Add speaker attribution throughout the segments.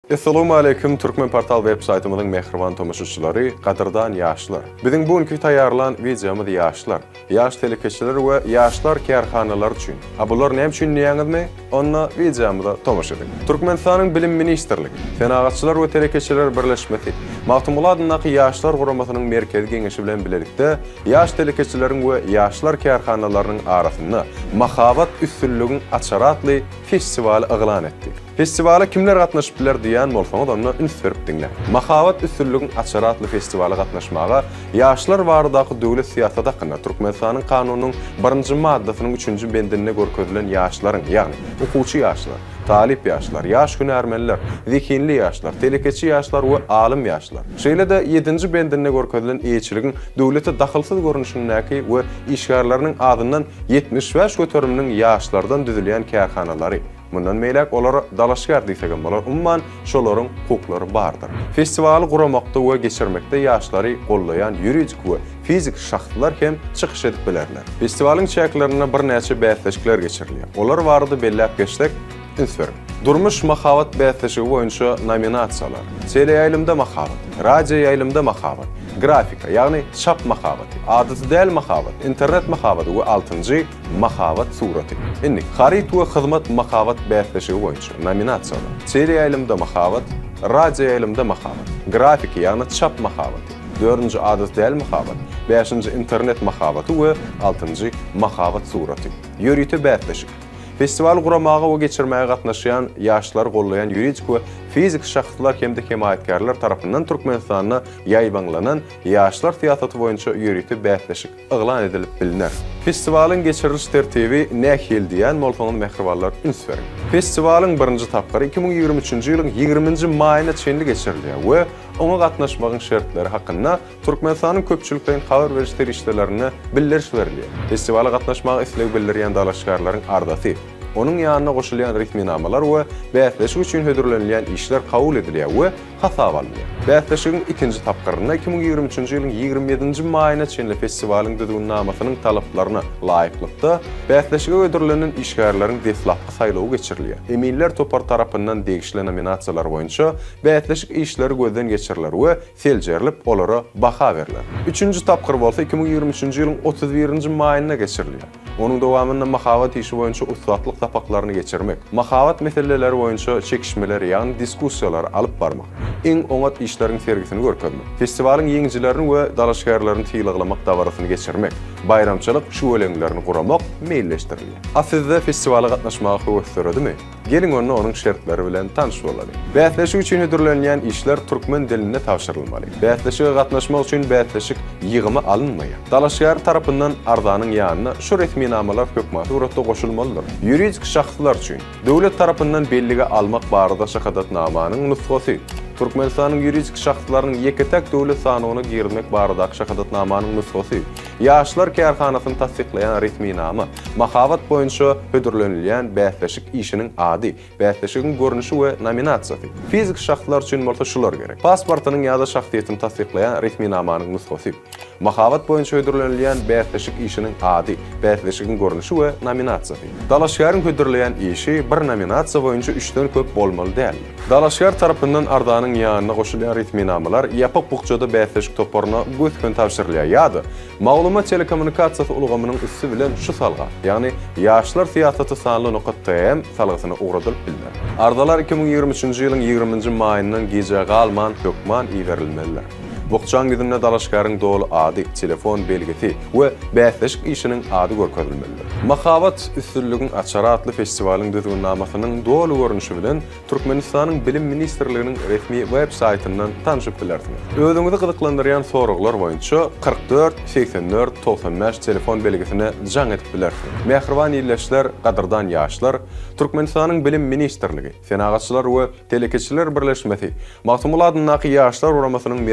Speaker 1: Assalamu alaykum, Türkmen Portal web saytymyzyň mehriban tomoşaçylary, gaderdan ýaşlar. Biziň bugünkü taýýarlan videomyz ýaşlar. Ýaş telekeçiler we ýaşlar kärhanalary üçin. Bular näme üçin diýäňizmi? Onu videomyzda tomoşa edin. Türkmenistanyň bilim ministrligi, fenagatçylar we telekeçiler birleşmesi, Magtymul adynyň ýaşlar guramasynyň merkezi geňeşi bilen bilelikde, ýaş telekeçileriň we ýaşlar kärhanalarynyň arasynda Mahabat üstünlügin açaratly festival eglan etdi. Festivala kimler gatnaşypdylar diýän bolsaňyz onu üns berip diňle. Mahabat üstünlügin açaratly festivala gatnaşmaga ýaşlar baradaky döwlet syýasat hakkında Türkmenistanyň kanunynyň 1-nji maddasynyň 3-nji bendine görkezlen ýaşlaryň, ýagny okuwçy ýaşlar, talip ýaşlar, ýaş hünärmenler, zekinli ýaşlar, telekeçi ýaşlar we alim ýaşlar. Şeýle-de 7-nji bendine görkezlen eýçiligin döwlete dahylsyz görnüşindäki we işgärläriniň adyndan 75 göteriminiň ýaşlardan düzülýän kärhanalary. Bundan meýlek olar dalaşgar diýsegem bolar. Umman şolaryň hukuklary bardyr. Festivaly guramakda we geçirmekde ýaşlary gollaýan ýuridik we fizik şahslar hem çykyş edip bilerler. Festivalyň çäklerine bir näçe bäsleşikler geçirilýär. Olar barada belläp geçsek, ünsür. Durmuş Mahabat bäsleşigi boýunça nominasiýalar. Teleýaýlymda Mahabat, radio ýaýlymda Mahabat, grafika, ýagny çap Mahabaty, adaty däl Mahabat, internet Mahabaty we 6-njy Mahabat suraty. Indi harit we hyzmat Mahabat bäsleşigi boýunça nominasiýalar. Teleýaýlymda Mahabat, radio ýaýlymda Mahabat, grafika, ýagny çap Mahabaty, 4-nji adaty däl Mahabat, 5-nji internet Mahabaty we 6-njy Mahabat suraty. Ýörüti bäsleşik. Festival guramaga we geçirmäge gatnaşýan ýaşlar gollaýan ýuridik we fizik şahslar hemde hemaýetkarlar tarapyndan Türkmenistanyna ýaýbanlanan ýaşlar syýasaty boýunça ýörüti bäsleşik eglan edilip bilinär. Festivalyň geçiriliş tertibi nähil diýen molfanyň mehribanlar üns berin. Festivalyň 1-nji tapgary 2023-nji ýylyň 20-nji maýyna çenli geçirilýär we ona gatnaşmagyň şertleri hakynda Türkmenistanyň köpçülikden habar berişler işlerini bildiriş berilýär. Festivala gatnaşmagy isleg bildirýän dalaşgarlaryň ardasy, onun ýanyna goşulýan ritminamalar we bäsleşik üçin hödürlenýän işler kabul edilýär we hasap alınýar. Bäsleşigiň 2-nji tapgyrynda 2023-nji ýylyň 27-nji maýyna çenli festivalyň düdügünamasynyň talaplaryna laýyklykda bäsleşige ödürlenen işgärleriň deslapky saýlawy geçirilýär. Emiller Topar tarapyndan degişli nominasiýalar boýunça bäsleşik işleri gözden geçiriler we seljerilip olara baha beriler. 3-nji tapgyr bolsa 2023-nji ýylyň 31-nji maýyna geçirilýär. Onun dowamında Mahabat işi boýunça ustatlyk tapaklaryny geçirmek, Mahabat meseleleri boýunça çekişmeler, ýagny diskussiýalar alyp barmak, iň oňat işleriň sergisini görkezmek, festivalyň ýeňjilerini we dalaşgarlaryny tiýlaglamak dawrasyny geçirmek, bayramçylyk şöwleňlerini guramak meýilleşdirilýär. Sizde festivala gatnaşmagy höwüslenýärmi? Gelin onu onun şertleri bilen tanış bolalım. Bäsleşik üçin hödürlenýän işler türkmen diline tapşyrylmaly. Bäsleşige gatnaşmak üçin bäsleşik ýygymy alınmaýar. Dalaşgar tarapyndan ardanyň ýanyna şu resminamalar hökümet suratda goşulmalydyr. Ýuridik şahslar üçin döwlet tarapyndan bellige almak barada şahadatnamanyň nusgasy, Türkmenistanyň ýuridik şahslarynyň ýeketek döwlet sanyny girmek baradaky şahadatnamanyň nusgasy, ýaşlar kärhanasyny tasdiklaýan resminama, Mahabat boýunça hödürlenýän bäsleşik işiniň ady, bäsleşigiň görnüşi we nominasiýasy. Fizik şahslar üçin bolsa şular gerek. Pasportynyň ýa-da şahsiýetini tasdiklaýan resminamanyň nusgasy, Mahabat boýunça hödürlenýän bäsleşik işiniň ady, bäsleşigiň görnüşi we nominasiýasy. Dalaşgaryň hödürlenýän işi bir nominasiýa boýunça 3-den köp bolmaly däl. Dalaşgar tarapyndan ardanyň ýanyna goşulýan ritminamalar ýapyk bukjada bäsleşik toparyna götkön tapşyrylýar ýa-da maglumat telekommunikasiýasy ulgamynyň üstü bilen şu salga, ýagny ýaşlar syýasaty sanly nokatym salgysyny ugradylyp bilinär. Ardalar 2023-nji ýylyň 20-nji maýyndan gejege alman hökman iýerilmeliler. Bokçan gidinne dalaşgaryň dolu ady, telefon belgesi we bäsleşik işiniň ady görkezilmelidir. Mahabat üstünlügin açaratly festivalyň düzgünlamasynyň dolu görnüşi bilen Türkmenistanyň bilim ministrliginiň resmi web saytyndan tanışyp bilersiňiz. Özüňizi gyzyklandyrýan soraglar boýunça 44 84 95 telefon belgesine jaň edip bilersiňiz. Mehriban ýerleşler, gaderdan ýaşlar, Türkmenistanyň bilim ministrligi, fenagatçylar we telekeçiler birleşmesi, Magtymul adynyň ýaşlar uramasynyň merkezi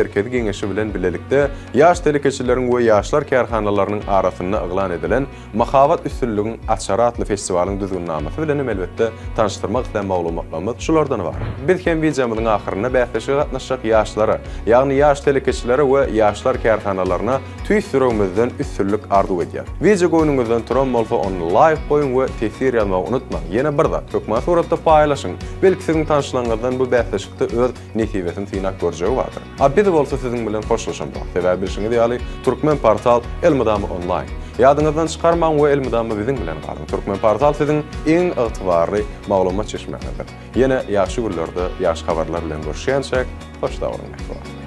Speaker 1: keňeşi bilen bilelikde ýaş telekeçileriň we ýaşlar kärhanalarynyň arasynda eglan edilen Mahawat üstünlüğün açary adly festiwalyň düzgünnamasy bilen elbetde tanıştyrmak bilen maglumatlarymyz şulardan bar. Biz hem videomyzyň ahyryna bähdeşe gatnaşjak ýaşlara, ýagny ýaş telekeçilere we ýaşlar kärhanalaryna tüý sürümizden üstünlük arzu edýär. Video goýunuňyzdan turan bolsa onu like goýun we tesir ýazmagy unutmaň. Ýene birde kökmen suratda paýlaşyň. Belki siziň tanışlaňyzdan bu bähdeşikde öz netibetini synak görjegi bardyr. Biz bolsa siziň bilen hoşlaşandyk. Sebäbi bilşiňiz ýaly Türkmen portal Elmydamy online. Ýadyňyzdan çykarmaň we Elmydamy biziň bilen galyň. Türkmen portal siziň iň ygtybarly maglumat çeşmegidir. Ýene ýaşy günlerde ýaş habarlar bilen görüşýänçek hoşda bolun.